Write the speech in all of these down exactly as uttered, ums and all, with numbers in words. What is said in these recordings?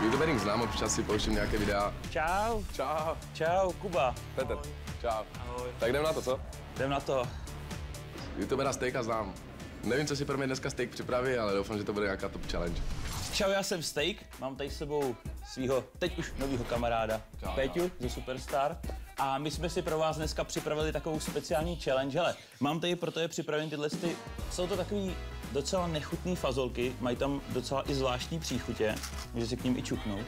Youtubering znám, občas si pouštím nějaké videa. Čau. Čau. Čau, Kuba. Petr. Ahoj. Čau. Ahoj. Tak jdem na to, co? Jdem na to. Youtubera Steaka znám. Nevím, co si pro mě dneska Steak připraví, ale doufám, že to bude nějaká top challenge. Čau, já jsem Steak, mám tady s sebou svého teď už nového kamaráda, Čau, Péťu ze Superstar. A my jsme si pro vás dneska připravili takovou speciální challenge. Hele, mám tady pro tebe připravený tyhle ty, jsou to takový docela nechutný fazolky, mají tam docela i zvláštní příchutě, může si k ním i čuknout.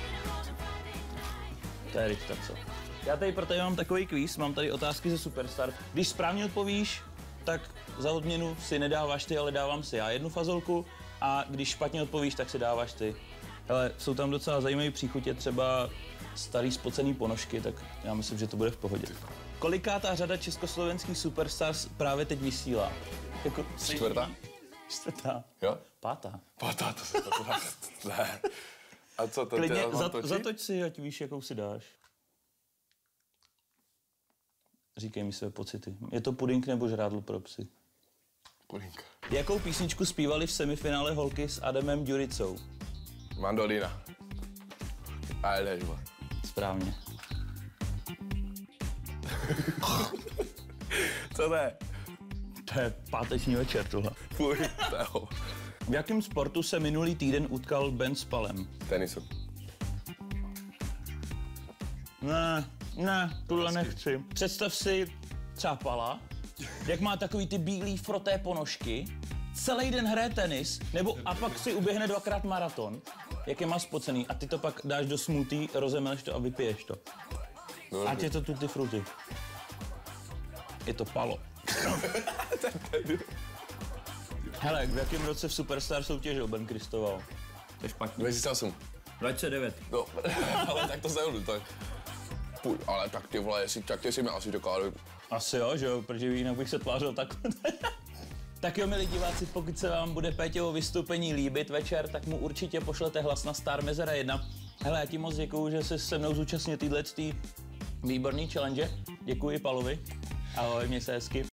To je rychta, co? Já tady pro tebe mám takový kvíz, mám tady otázky ze Superstar. Když správně odpovíš, tak za odměnu si nedáváš ty, ale dávám si já jednu fazolku, a když špatně odpovíš, tak si dáváš ty. Hele, jsou tam docela zajímavé příchutě, třeba starý spocený ponožky, tak já myslím, že to bude v pohodě. Kolikátá řada československých Superstars právě teď vysílá? Jako Čtvrtá? Čtvrtá. Jo? Pátá. Pátá, to se to ne. A co to Klidně tě mám za, točit? zatoč si, ať víš, jakou si dáš. Říkej mi své pocity. Je to pudink nebo žrádlo pro psy? Pudink. Jakou písničku zpívali v semifinále holky s Adamem Ďuricou? Mandolina. A jdeš, vole. Správně. Co to je? To je páteční večer, tohle. Fuj, to V jakém sportu se minulý týden utkal Ben s Palem? Tenisu. Ne, ne, tuhle nechci. Představ si třeba Pala, jak má takový ty bílý froté ponožky, celý den hraje tenis, nebo a pak si uběhne dvakrát maraton, jak je má spocený, a ty to pak dáš do smoothie, rozemeleš to a vypiješ to. No, Ať je to tutti frutti. Je to Palo. Hele, v jakém roce v Superstar soutěžil Ben Kristoval? To je špatně. dva tisíce osm. dvacet devět. No, ale tak to zajdu, tak. Půj, ale tak ty vole, jestli, tak ty si mi asi dokážu. Asi jo, že jo, protože jinak bych se tvářil tak. Tak jo, milí diváci, pokud se vám bude Péťovo vystoupení líbit večer, tak mu určitě pošlete hlas na Star Mezera jedna. Hele, já ti moc děkuju, že jsi se mnou zúčastnil týhle výborný challenge. Děkuji Palovi. Ahoj, měj se hezky.